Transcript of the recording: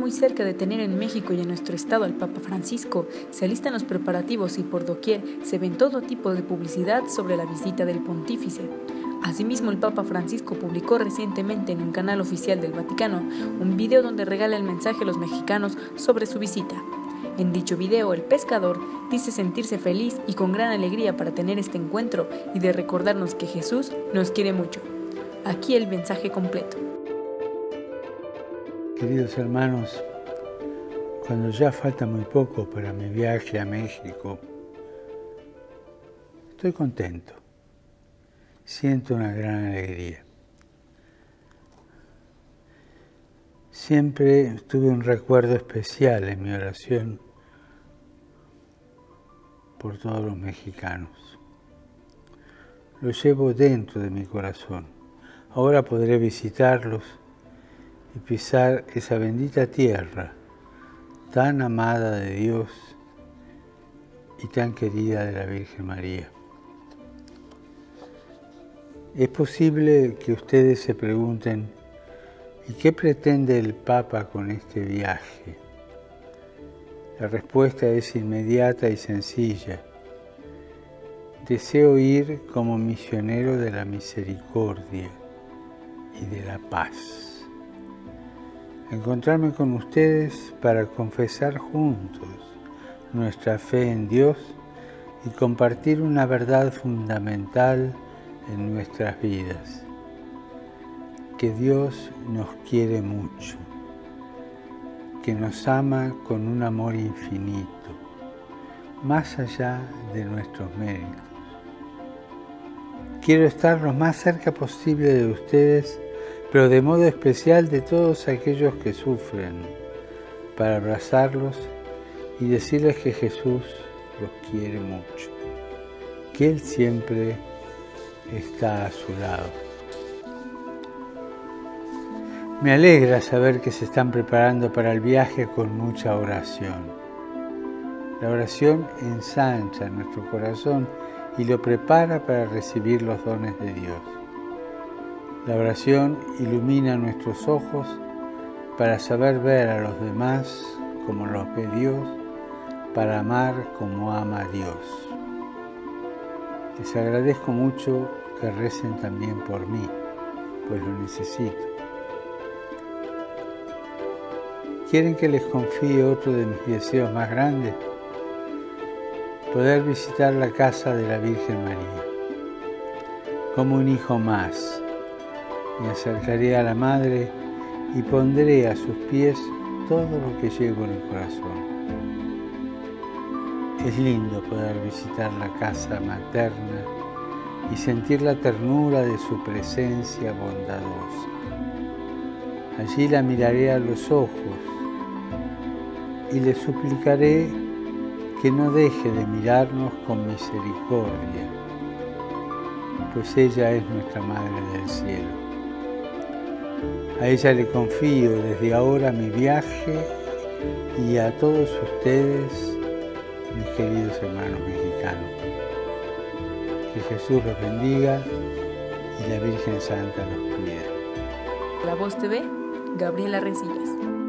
muy cerca de tener en México y en nuestro estado al Papa Francisco, se alistan los preparativos y por doquier se ven todo tipo de publicidad sobre la visita del pontífice. Asimismo, el Papa Francisco publicó recientemente en un canal oficial del Vaticano un video donde regala el mensaje a los mexicanos sobre su visita. En dicho video, el pescador dice sentirse feliz y con gran alegría para tener este encuentro y de recordarnos que Jesús nos quiere mucho. Aquí el mensaje completo. Queridos hermanos, cuando ya falta muy poco para mi viaje a México, estoy contento. Siento una gran alegría. Siempre tuve un recuerdo especial en mi oración por todos los mexicanos. Lo llevo dentro de mi corazón. Ahora podré visitarlos y pisar esa bendita tierra tan amada de Dios y tan querida de la Virgen María. Es posible que ustedes se pregunten, ¿y qué pretende el Papa con este viaje? La respuesta es inmediata y sencilla. Deseo ir como misionero de la misericordia y de la paz. Encontrarme con ustedes para confesar juntos nuestra fe en Dios y compartir una verdad fundamental en nuestras vidas, que Dios nos quiere mucho, que nos ama con un amor infinito, más allá de nuestros méritos. Quiero estar lo más cerca posible de ustedes, pero de modo especial de todos aquellos que sufren, para abrazarlos y decirles que Jesús los quiere mucho, que Él siempre está a su lado. Me alegra saber que se están preparando para el viaje con mucha oración. La oración ensancha nuestro corazón y lo prepara para recibir los dones de Dios. La oración ilumina nuestros ojos para saber ver a los demás como los ve Dios, para amar como ama a Dios. Les agradezco mucho que recen también por mí, pues lo necesito. ¿Quieren que les confíe otro de mis deseos más grandes? Poder visitar la casa de la Virgen María. Como un hijo más, me acercaré a la Madre y pondré a sus pies todo lo que llevo en el corazón. Es lindo poder visitar la casa materna y sentir la ternura de su presencia bondadosa. Allí la miraré a los ojos y le suplicaré que no deje de mirarnos con misericordia, pues ella es nuestra Madre del Cielo. A ella le confío desde ahora mi viaje y a todos ustedes, mis queridos hermanos mexicanos. Que Jesús los bendiga y la Virgen Santa los cuide. La Voz TV, Gabriela Resillas.